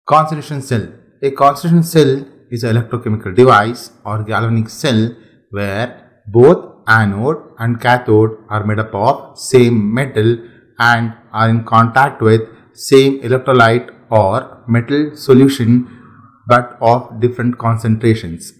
Concentration cell. A concentration cell is an electrochemical device or galvanic cell where both anode and cathode are made up of same metal and are in contact with same electrolyte or metal solution but of different concentrations.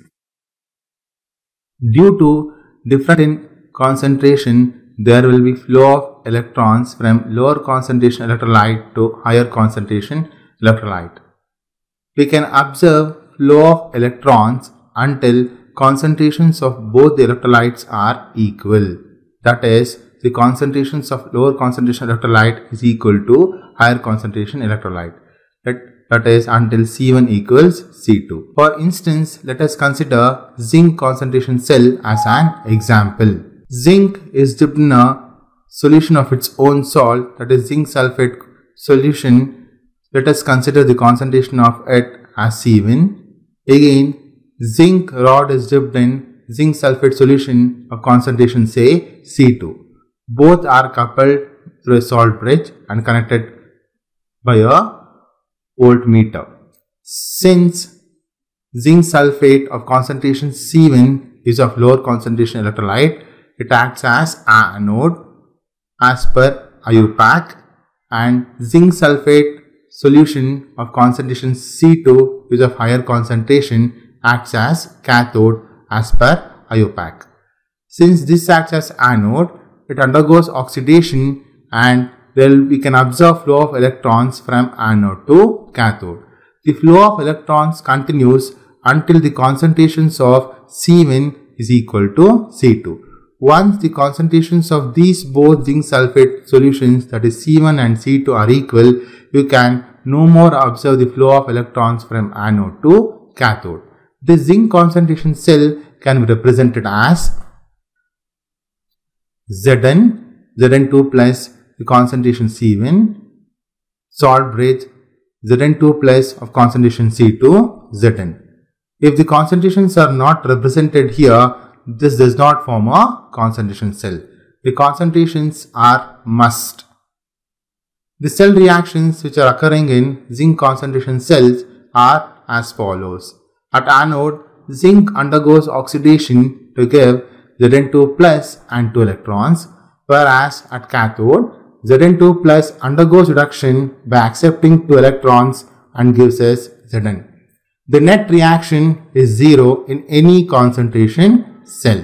Due to difference in concentration, there will be flow of electrons from lower concentration electrolyte to higher concentration electrolyte. We can observe flow of electrons until concentrations of both the electrolytes are equal. That is, the concentrations of lower concentration electrolyte is equal to higher concentration electrolyte. That is until C1 equals C2. For instance, let us consider zinc concentration cell as an example. Zinc is dipped in a solution of its own salt, that is zinc sulfate solution. Let us consider the concentration of it as C1. Again, zinc rod is dipped in zinc sulfate solution of concentration say C2. Both are coupled through a salt bridge and connected by a voltmeter. Since zinc sulfate of concentration C1 is of lower concentration electrolyte, it acts as anode as per IUPAC, and zinc sulfate solution of concentration C2 is of higher concentration acts as cathode as per IUPAC. Since this acts as anode, it undergoes oxidation and we can observe flow of electrons from anode to cathode. The flow of electrons continues until the concentrations of C1 is equal to C2. Once the concentrations of these both zinc sulfate solutions, that is C1 and C2, are equal, you can no more observe the flow of electrons from anode to cathode. The zinc concentration cell can be represented as Zn2 plus the concentration C1, salt bridge Zn2 plus of concentration C2, Zn. If the concentrations are not represented here, this does not form a concentration cell. The concentrations are must. The cell reactions which are occurring in zinc concentration cells are as follows. At anode, zinc undergoes oxidation to give Zn2 plus and 2 electrons, whereas at cathode, Zn2 plus undergoes reduction by accepting 2 electrons and gives us Zn. The net reaction is 0 in any concentration cell.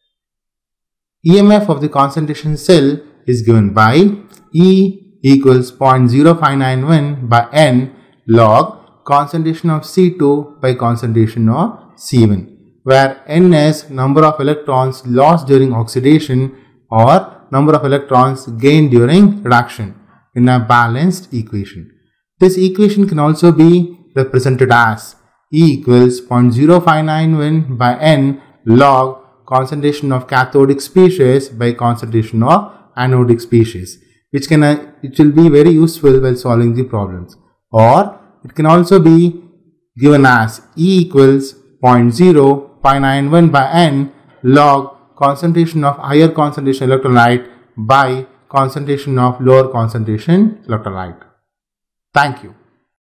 EMF of the concentration cell is given by E equals 0.0591 by N log concentration of C2 by concentration of C1, where N is number of electrons lost during oxidation or number of electrons gained during reduction in a balanced equation. This equation can also be represented as E equals 0.0591 by N log concentration of cathodic species by concentration of anodic species, which will be very useful while solving the problems. Or it can also be given as E equals 0.0591 by N log concentration of higher concentration electrolyte by concentration of lower concentration electrolyte. Thank you.